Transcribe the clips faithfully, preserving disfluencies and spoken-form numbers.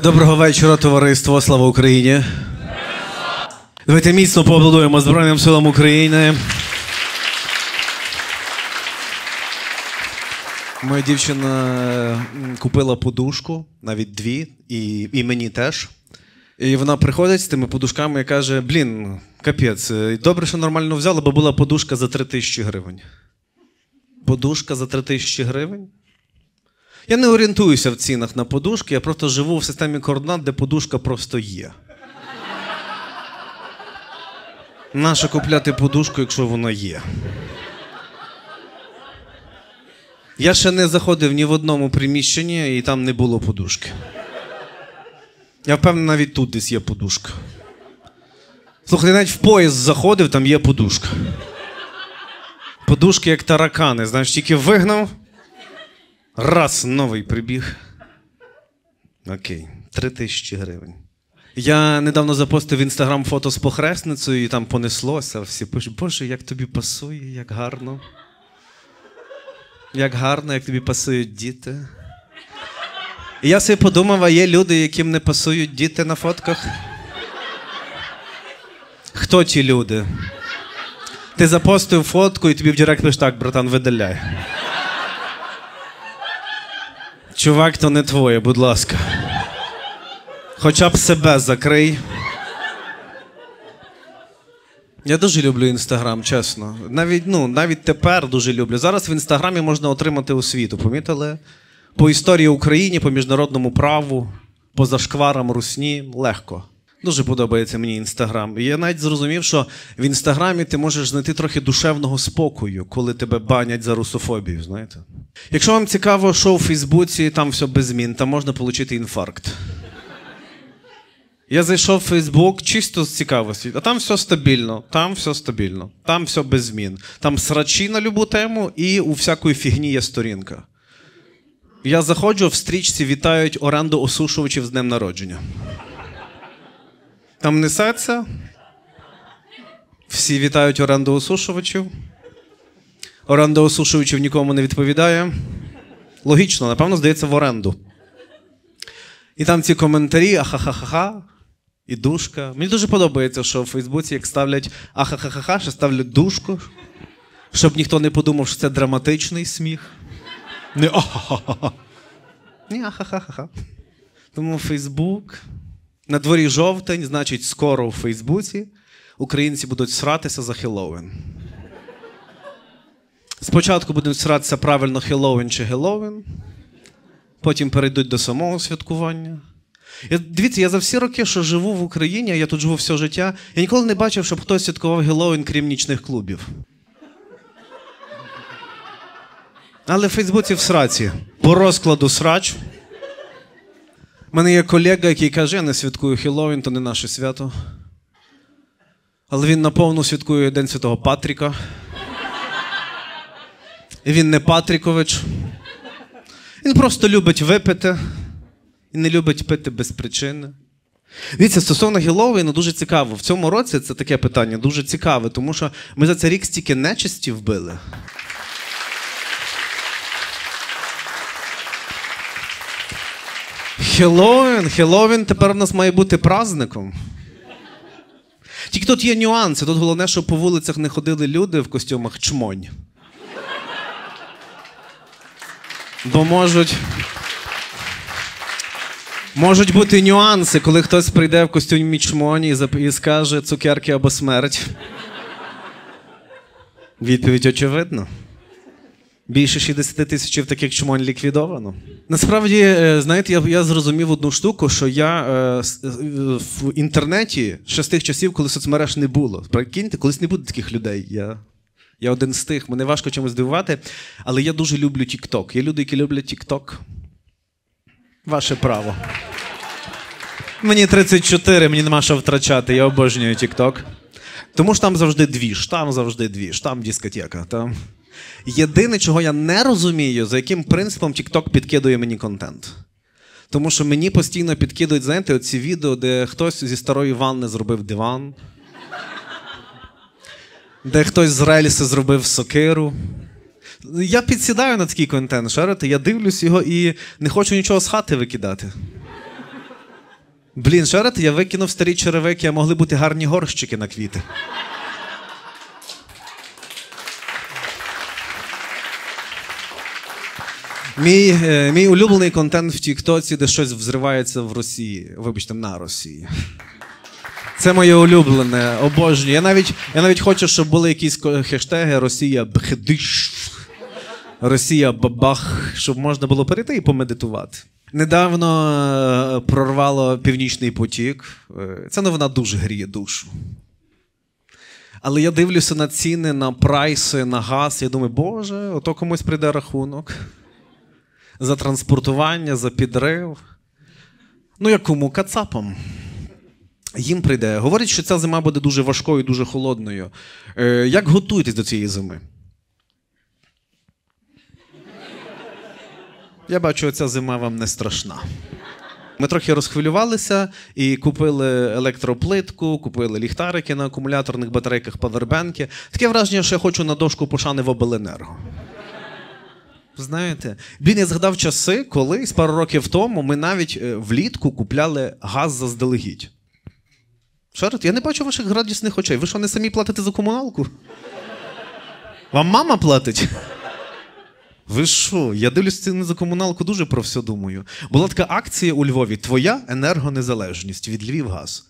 Доброго вечора, товариство. Слава Україні. Давайте міцно поаплодуємо Збройним силам України. Моя дівчина купила подушку, навіть дві, і, і мені теж. І вона приходить з тими подушками і каже: блін, капець, добре, що нормально взяла, бо була подушка за три тисячі гривень. Подушка за три тисячі гривень? Я не орієнтуюся в цінах на подушки, я просто живу в системі координат, де подушка просто є. Нащо купляти подушку, якщо вона є? Я ще не заходив ні в одному приміщенні, і там не було подушки. Я впевнений, навіть тут десь є подушка. Слухай, навіть в поїзд заходив, там є подушка. Подушки як таракани, знаєш, тільки вигнав, раз, новий прибіг. Окей, три тисячі гривень. Я недавно запостив в Інстаграм фото з похресницею, і там понеслося. Всі пишуть: боже, як тобі пасує, як гарно. Як гарно, як тобі пасують діти. І я собі подумав, а є люди, яким не пасують діти на фотках? Хто ті люди? Ти запостив фотку, і тобі в директ пишеш: так, братан, видаляй. Чувак, то не твоє, будь ласка. Хоча б себе закрий. Я дуже люблю Інстаграм, чесно. Навіть, ну, навіть тепер дуже люблю. Зараз в Інстаграмі можна отримати освіту, помітили? По історії України, по міжнародному праву, по зашкварам русні. Легко. Дуже подобається мені Інстаграм. І я навіть зрозумів, що в Інстаграмі ти можеш знайти трохи душевного спокою, коли тебе банять за русофобію, знаєте? Якщо вам цікаво, що у Фейсбуці, там все без змін, там можна отримати інфаркт. Я зайшов в Фейсбук чисто з цікавості, а там все стабільно, там все стабільно, там все без змін. Там срачі на любу тему і у всякої фігні є сторінка. Я заходжу, в стрічці вітають оренду осушувачів з днем народження. Там несеться, всі вітають оренду осушувачів. Оренда осушувачів нікому не відповідає. Логічно, напевно, здається, в оренду. І там ці коментарі: ахахахаха, і душка. Мені дуже подобається, що в Фейсбуці, як ставлять ахахахаха, ще ставлять душку, щоб ніхто не подумав, що це драматичний сміх. Не ахахаха. Ні, ахахахаха. Тому Фейсбук. На дворі жовтень, значить, скоро у Фейсбуці українці будуть сратися за Хеллоуін. Спочатку будуть сратися правильно Хеллоуін чи Геловін, потім перейдуть до самого святкування. Я, дивіться, я за всі роки, що живу в Україні, я тут живу все життя, я ніколи не бачив, щоб хтось святкував Геловін, крім нічних клубів. Але в Фейсбуці в сраці. По розкладу срач. У мене є колега, який каже: я не святкую Хеллоуін, то не наше свято. Але він наповну святкує День Святого Патріка. І він не Патрікович. Він просто любить випити і не любить пити без причини. Дивіться, стосовно Хеллоуіну дуже цікаво. В цьому році це таке питання дуже цікаве, тому що ми за цей рік стільки нечисті вбили. Хеллоуін, Хеллоуін тепер у нас має бути праздником. Тільки тут є нюанси. Тут головне, щоб по вулицях не ходили люди в костюмах чмонь. Бо можуть... Можуть бути нюанси, коли хтось прийде в костюмі чмоні і, зап... і скаже: цукерки або смерть. Відповідь очевидна. Більше шістдесят тисяч таких чмонь ліквідовано. Насправді, знаєте, я, я зрозумів одну штуку, що я е, в інтернеті ще з тих часів, коли соцмереж не було. Прикиньте, колись не буде таких людей. Я, я один з тих. Мене важко чимось здивувати, але я дуже люблю TikTok. Є люди, які люблять TikTok. Ваше право. Мені тридцять чотири, мені нема що втрачати, я обожнюю TikTok. Тому що там завжди двіж, там завжди двіж, там дискотека, там... Єдине, чого я не розумію, за яким принципом TikTok підкидує мені контент. Тому що мені постійно підкидують, знаєте, оці відео, де хтось зі старої ванни зробив диван, де хтось з рельси зробив сокиру. Я підсідаю на такий контент, шарите, я дивлюсь його і не хочу нічого з хати викидати. Блін, шарите, я викинув старі черевики, а могли бути гарні горщики на квіти. Мій, е, мій улюблений контент в Тіктоці, де щось взривається в Росії. Вибачте, на Росії. Це моє улюблене, обожнюю. Я навіть, я навіть хочу, щоб були якісь хештеги «Росія бхедиш», «Росія бабах», щоб можна було перейти і помедитувати. Недавно прорвало «Північний потік». Ця новина дуже гріє душу. Але я дивлюся на ціни, на прайси, на газ, я думаю, боже, ото комусь прийде рахунок. За транспортування, за підрив. Ну, як кому? Кацапам. Їм прийде. Говорять, що ця зима буде дуже важкою, дуже холодною. Е, як готуєтесь до цієї зими? Я бачу, ця зима вам не страшна. Ми трохи розхвилювалися і купили електроплитку, купили ліхтарики на акумуляторних батарейках, павербенки. Таке враження, що я хочу на дошку пошани в обленерго. Знаєте, блін, я згадав часи, колись, пару років тому, ми навіть влітку купляли газ заздалегідь. Шарит, я не бачу ваших радісних очей. Ви що, не самі платите за комуналку? Вам мама платить? Ви що? Я дивлюсь ціни за комуналку, дуже про все думаю. Була така акція у Львові «Твоя енергонезалежність» від Львівгаз.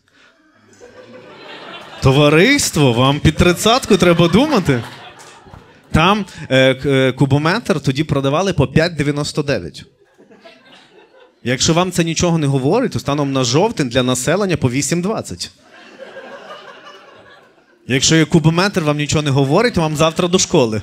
Товариство, вам під тридцятку треба думати. Там е, кубометр тоді продавали по п'ять дев'яносто дев'ять. Якщо вам це нічого не говорить, то станом на жовтень для населення по вісім двадцять. Якщо є кубометр, вам нічого не говорить, то вам завтра до школи.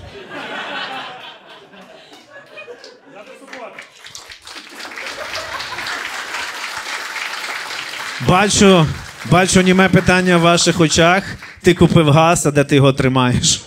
Бачу, бачу німе питання в ваших очах. Ти купив газ, а де ти його тримаєш?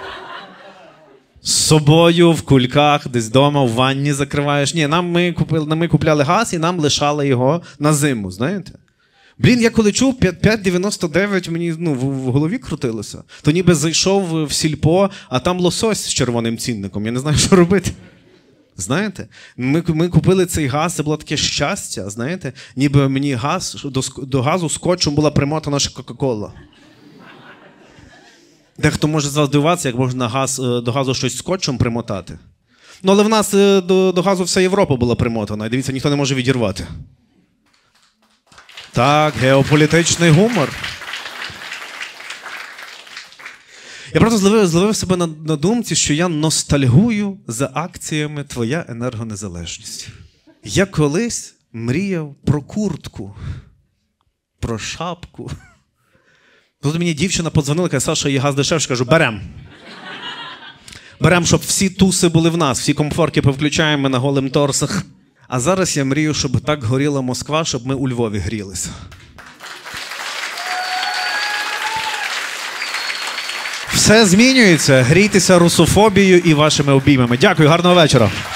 З собою, в кульках, десь вдома, в ванні закриваєш. Ні, нам ми купили, ми купляли газ і нам лишали його на зиму, знаєте? Блін, я коли чув п'ять дев'яносто дев'ять, мені ну, в, в голові крутилося. То ніби зайшов в сільпо, а там лосось з червоним цінником. Я не знаю, що робити. Знаєте? Ми, ми купили цей газ, це було таке щастя, знаєте? Ніби мені газ, до, до газу скотчем була примотана наша Кока-Кола. Дехто може з вас дивуватися, як можна газ, до газу щось скотчем примотати. Ну, але в нас до, до газу вся Європа була примотана. І дивіться, ніхто не може відірвати. Так, геополітичний гумор. Я просто зловив, зловив себе на, на думці, що я ностальгую за акціями «Твоя енергонезалежність». Я колись мріяв про куртку, про шапку. Тут мені дівчина подзвонила, каже, Саша, є газ дешевше, кажу, берем. Берем, щоб всі туси були в нас, всі комфорки повключаємо на голим торсах. А зараз я мрію, щоб так горіла Москва, щоб ми у Львові грілися. Все змінюється. Грійтеся русофобією і вашими обіймами. Дякую, гарного вечора.